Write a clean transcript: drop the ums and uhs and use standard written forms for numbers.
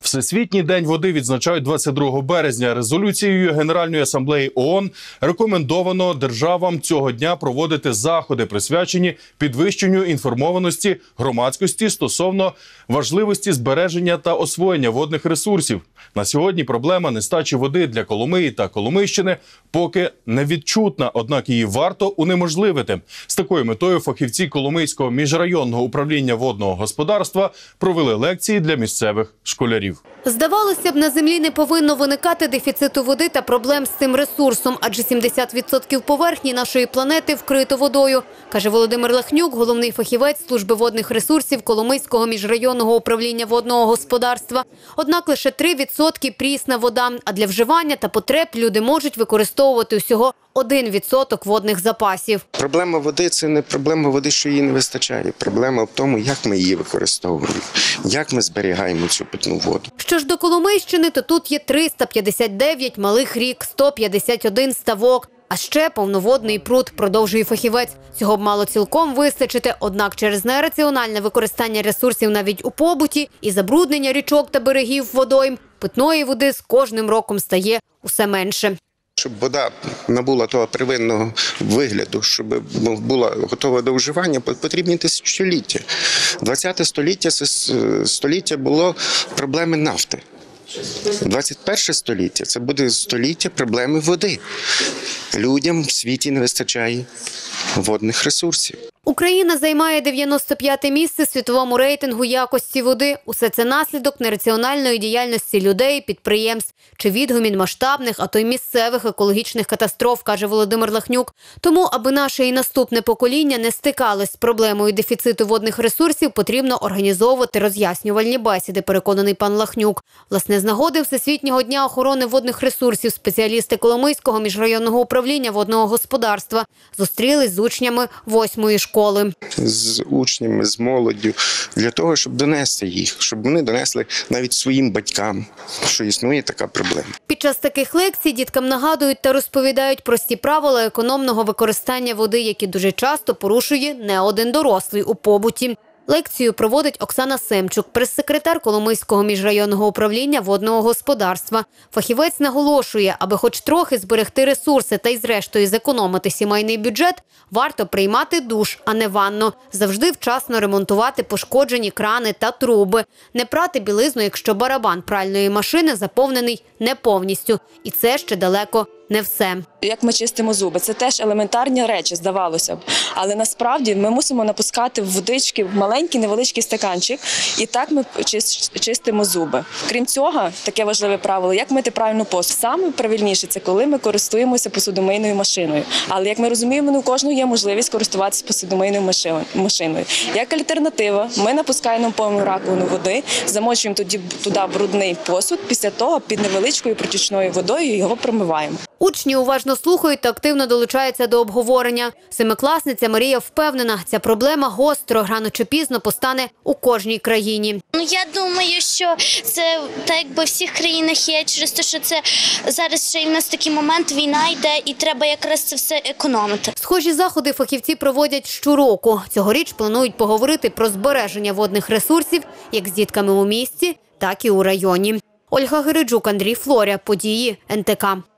Всесвітній день води відзначають 22 березня. Резолюцією Генеральної асамблеї ООН рекомендовано державам цього дня проводити заходи, присвячені підвищенню інформованості громадськості стосовно важливості збереження та освоєння водних ресурсів. На сьогодні проблема нестачі води для Коломиї та Коломийщини поки не відчутна, однак її варто унеможливити. З такою метою фахівці Коломийського міжрайонного управління водного господарства провели лекції для місцевих школярів. Здавалося б, на землі не повинно виникати дефіциту води та проблем з цим ресурсом, адже 70% поверхні нашої планети вкрито водою, каже Володимир Лахнюк, головний фахівець служби водних ресурсів Коломийського міжрайонного управління водного господарства. Однак лише 3% прісна вода, а для вживання та потреб люди можуть використовувати усього 1% водних запасів. Проблема води – це не проблема води, що її не вистачає. Проблема в тому, як ми її використовуємо, як ми зберігаємо цю питну воду. Що ж до Коломийщини, то тут є 359 малих рік, 151 ставок. А ще повноводний пруд, продовжує фахівець. Цього б мало цілком вистачити, однак через нераціональне використання ресурсів навіть у побуті і забруднення річок та берегів водойм, питної води з кожним роком стає усе менше. Щоб вода набула того первинного вигляду, щоб була готова до вживання, потрібні тисячоліття. 20 століття – це століття було проблеми нафти. 21 століття – це буде століття проблеми води. Людям в світі не вистачає водних ресурсів. Україна займає 95-те місце в світовому рейтингу якості води. Усе це наслідок нераціональної діяльності людей, підприємств чи відгомін масштабних, а то й місцевих екологічних катастроф, каже Володимир Лахнюк. Тому, аби наше і наступне покоління не стикалось з проблемою дефіциту водних ресурсів, потрібно організовувати роз'яснювальні бесіди, переконаний пан Лахнюк. Власне, з нагоди Всесвітнього дня охорони водних ресурсів спеціалісти Коломийського міжрайонного управління водного господарства зустрілись з учнями 8-ї школи. З учнями, з молоддю, для того, щоб донести їх, щоб вони донесли навіть своїм батькам, що існує така проблема. Під час таких лекцій діткам нагадують та розповідають прості правила економного використання води, які дуже часто порушує не один дорослий у побуті. Лекцію проводить Оксана Семчук, прес-секретар Коломийського міжрайонного управління водного господарства. Фахівець наголошує, аби хоч трохи зберегти ресурси та й зрештою зекономити сімейний бюджет, варто приймати душ, а не ванну. Завжди вчасно ремонтувати пошкоджені крани та труби. Не прати білизну, якщо барабан пральної машини заповнений не повністю. І це ще далеко не все. Як ми чистимо зуби, це теж елементарні речі, здавалося б. Але насправді ми мусимо напускати в водички в маленький невеличкий стаканчик, і так ми чистимо зуби. Крім цього, таке важливе правило, як мити правильно посуд. Саме правильніше – це коли ми користуємося посудомийною машиною. Але, як ми розуміємо, не у кожного є можливість користуватися посудомийною машиною. Як альтернатива, ми напускаємо повну раковину води, замочуємо туди брудний посуд, після того під невеличкою протічною водою його промиваємо. Учні уважно слухають та активно долучаються до обговорення. Семикласниця Марія впевнена, ця проблема гостро, рано чи пізно постане у кожній країні. Я думаю, що це так якби в всіх країнах є, через те, що це зараз ще й в нас такий момент, війна йде і треба якраз це все економити. Схожі заходи фахівці проводять щороку. Цьогоріч планують поговорити про збереження водних ресурсів як з дітками у місті, так і у районі. Ольга Гереджук, Андрій Флоря. Події НТК.